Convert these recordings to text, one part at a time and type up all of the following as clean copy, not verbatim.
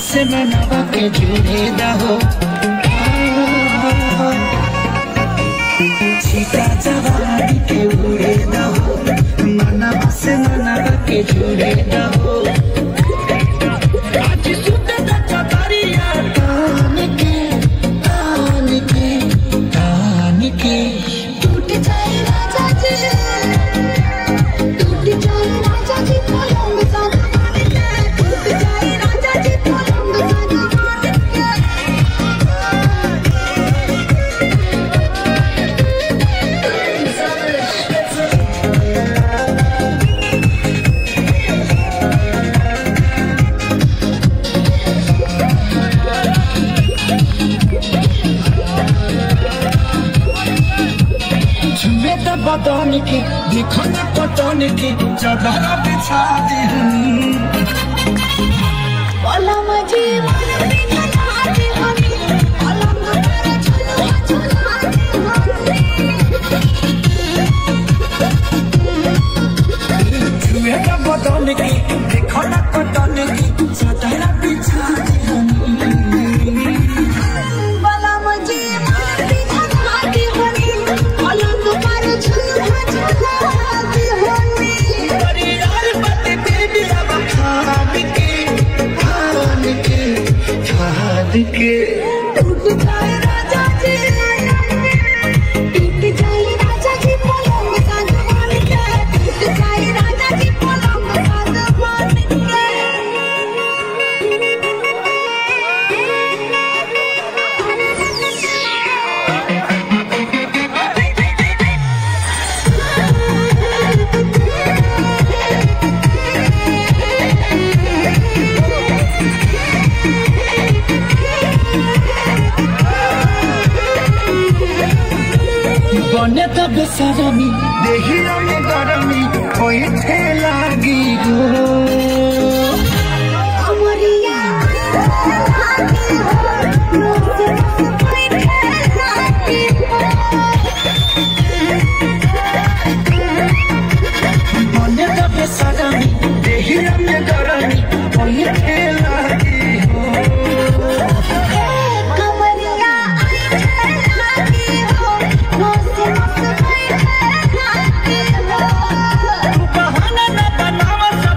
से मनवा के जुड़े दहो सीता जवानी के उड़े दहो मनवा से मनवा के जुड़े दहो आज सुत दचा तारिया तान के टूट जाए राजा जी टूट जाए राजा जी पलंग साथ टूट जाए राजा जी पलंग बदन की देखो न पतन की चादर बिछा दी पलंग जी मारती नलाती हमी पलंग पर झुलवा झुलाती हमी छुए न बदन की देखो न पतन की चादर बिछा दी पलंग जी मारती नलाती हमी पलंग पर झुलवा झुलाती हमी अरे यार बात बेबी अब खाद के टूट जाए राजा जी टूट जाए राजा जी पलंग सागवान के टूट जाए राजा जी पलंग सागवान के बने तब सरमी देही में गरमी कोई लागी हो अमरिया लागी हो रोसे कोई लागी हो बने तब सरमी देही में गरमी कोई लागी हो कमरिया लागी हो रोसे कोई लागी हो बहाना न बनावा सब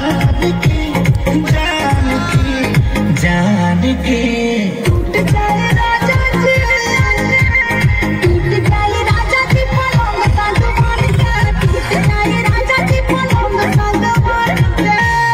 जान के टूट जाए राजा जी टूट जाए राजा जी पलंग सागवान के टूट जाए राजा जी पलंग सागवान के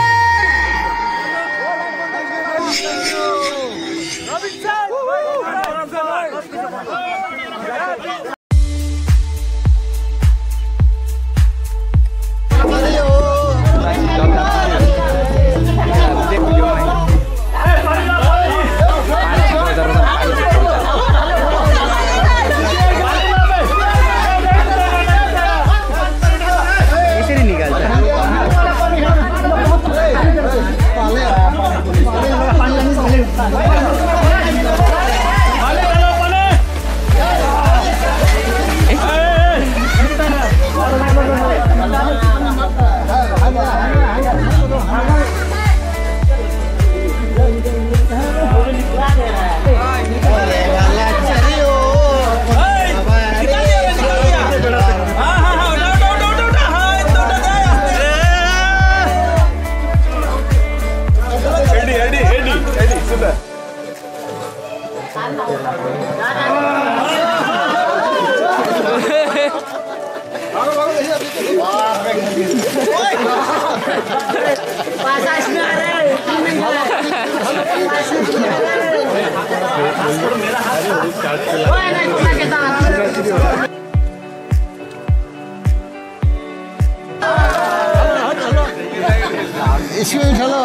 इसमें चलो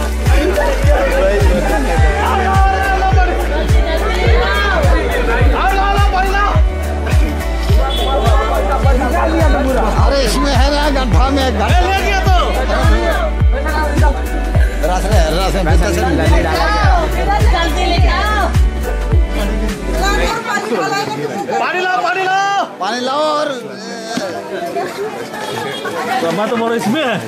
Ahora ले गया तो पानी लाओ पानी लाओ और मैं तो मोर इसमें है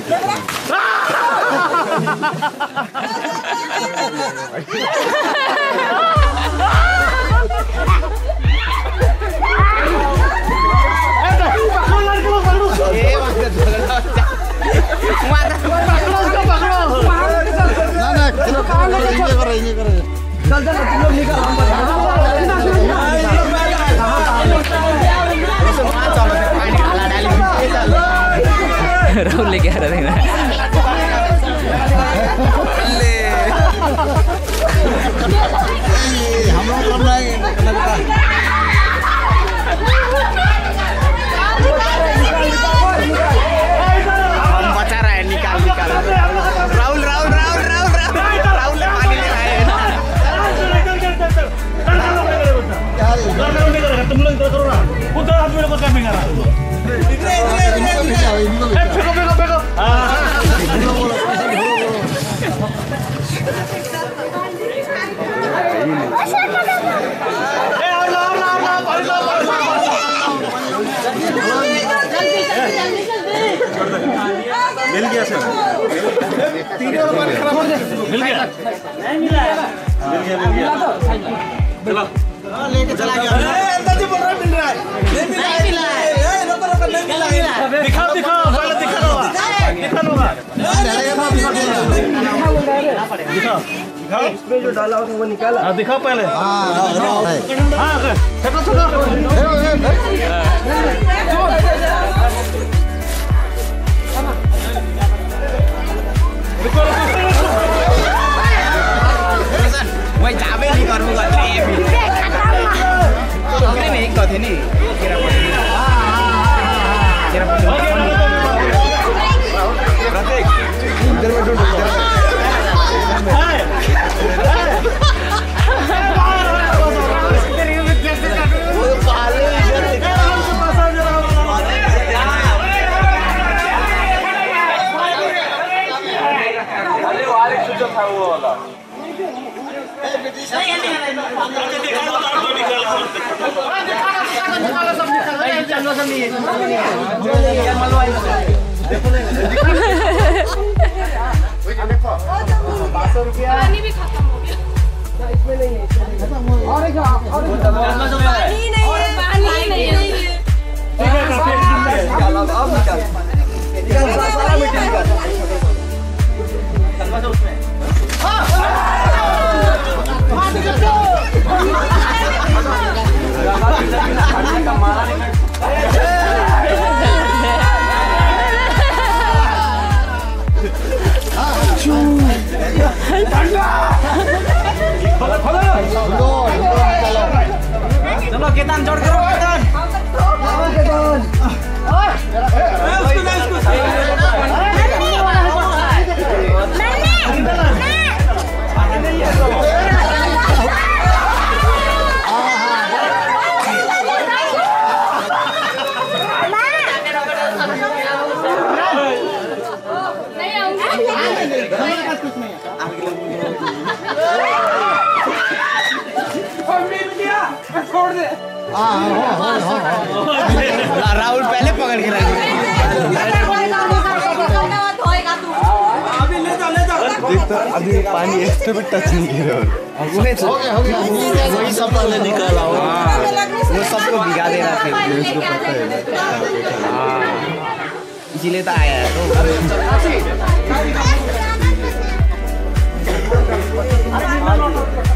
राहुल लेके आ रहे हैं हम लोग कर रहे हैं बचा रहा है निकाल राहुल ने पानी ले आए तुम लोग इधर करो ना उधर हाथ में क्या फेंका रहा फेंको मिल गया सर मिल गया चलो लेके चला गया अंदाज़ बोल रहा मिल रहा है नहीं मिला है दिखाओ पहले दिखाओ इसमें जो डाला वो निकाला हाँ दिखाओ पहले हाँ वही जावे नहीं करूँगा नहीं कहते नहीं पानी भी खत्म हो गया इसमें नहीं है और पानी नहीं है चलो केतन जोड़ करो राहुल पहले पकड़ के रख अभी पानी इससे भी टच नहीं किया वही सब पहले निकाला वो सबको भिगा दे रहा था उसको पता है इसीलिए तो आया है तो